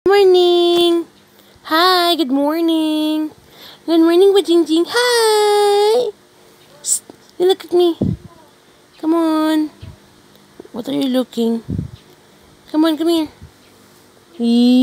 Morning. Hi, good morning. Good morning, Jingjing. Hi. Psst, you look at me. Come on. What are you looking? Come on, come here.